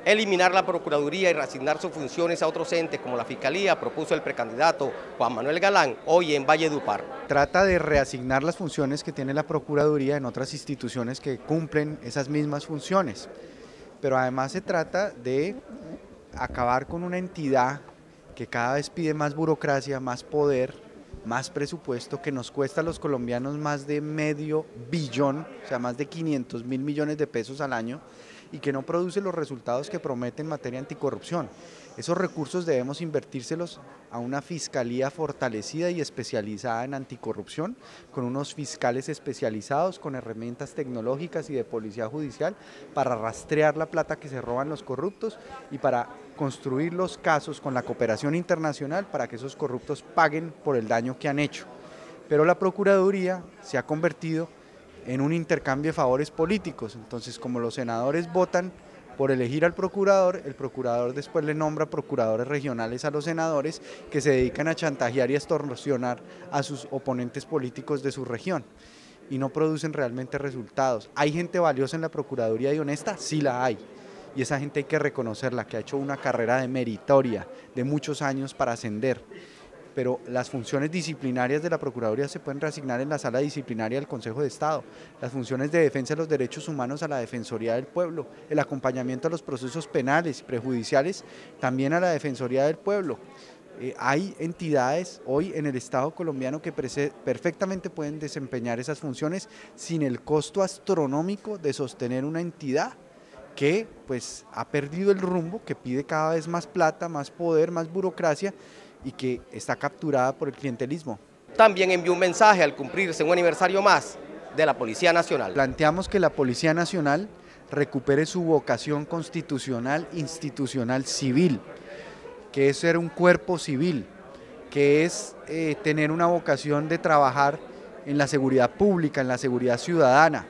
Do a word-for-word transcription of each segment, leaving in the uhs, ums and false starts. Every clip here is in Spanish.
eliminar la Procuraduría y reasignar sus funciones a otros entes como la Fiscalía, propuso el precandidato Juan Manuel Galán hoy en Valledupar. Trata de reasignar las funciones que tiene la Procuraduría en otras instituciones que cumplen esas mismas funciones, pero además se trata de acabar con una entidad que cada vez pide más burocracia, más poder, más presupuesto, que nos cuesta a los colombianos más de medio billón, o sea, más de quinientos mil millones de pesos al año, y que no produce los resultados que promete en materia anticorrupción. Esos recursos debemos invertírselos a una fiscalía fortalecida y especializada en anticorrupción, con unos fiscales especializados, con herramientas tecnológicas y de policía judicial para rastrear la plata que se roban los corruptos y para construir los casos con la cooperación internacional para que esos corruptos paguen por el daño que han hecho. Pero la Procuraduría se ha convertido en un intercambio de favores políticos, entonces como los senadores votan por elegir al procurador, el procurador después le nombra procuradores regionales a los senadores que se dedican a chantajear y a extorsionar a sus oponentes políticos de su región y no producen realmente resultados. ¿Hay gente valiosa en la Procuraduría y honesta? Sí la hay, y esa gente hay que reconocerla, que ha hecho una carrera de meritoria de muchos años para ascender. Pero las funciones disciplinarias de la Procuraduría se pueden reasignar en la sala disciplinaria del Consejo de Estado, las funciones de defensa de los derechos humanos a la Defensoría del Pueblo, el acompañamiento a los procesos penales y prejudiciales también a la Defensoría del Pueblo. Eh, hay entidades hoy en el Estado colombiano que perfectamente pueden desempeñar esas funciones sin el costo astronómico de sostener una entidad que pues ha perdido el rumbo, que pide cada vez más plata, más poder, más burocracia, y que está capturada por el clientelismo. También envió un mensaje al cumplirse un aniversario más de la Policía Nacional. Planteamos que la Policía Nacional recupere su vocación constitucional, institucional, civil, que es ser un cuerpo civil, que es eh, tener una vocación de trabajar en la seguridad pública, en la seguridad ciudadana,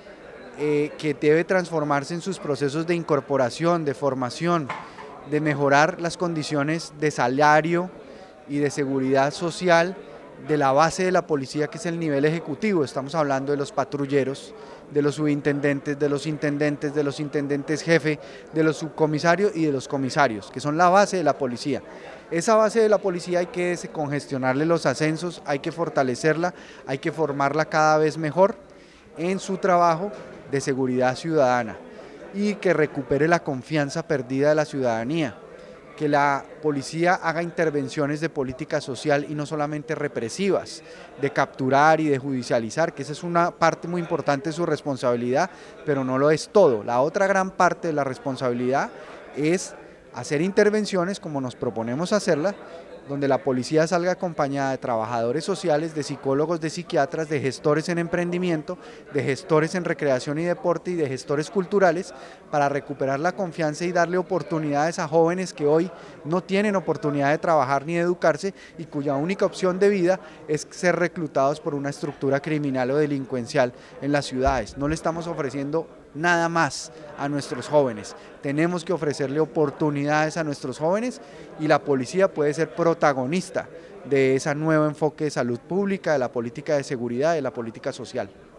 eh, que debe transformarse en sus procesos de incorporación, de formación, de mejorar las condiciones de salario y de seguridad social de la base de la policía, que es el nivel ejecutivo. Estamos hablando de los patrulleros, de los subintendentes, de los intendentes, de los intendentes jefe, de los subcomisarios y de los comisarios, que son la base de la policía. Esa base de la policía hay que descongestionarle los ascensos, hay que fortalecerla, hay que formarla cada vez mejor en su trabajo de seguridad ciudadana y que recupere la confianza perdida de la ciudadanía, que la policía haga intervenciones de política social y no solamente represivas, de capturar y de judicializar, que esa es una parte muy importante de su responsabilidad, pero no lo es todo. La otra gran parte de la responsabilidad es hacer intervenciones como nos proponemos hacerlas, donde la policía salga acompañada de trabajadores sociales, de psicólogos, de psiquiatras, de gestores en emprendimiento, de gestores en recreación y deporte y de gestores culturales, para recuperar la confianza y darle oportunidades a jóvenes que hoy no tienen oportunidad de trabajar ni de educarse y cuya única opción de vida es ser reclutados por una estructura criminal o delincuencial en las ciudades. No le estamos ofreciendo nada más a nuestros jóvenes, tenemos que ofrecerle oportunidades a nuestros jóvenes y la policía puede ser protagonista de ese nuevo enfoque de salud pública, de la política de seguridad, de la política social.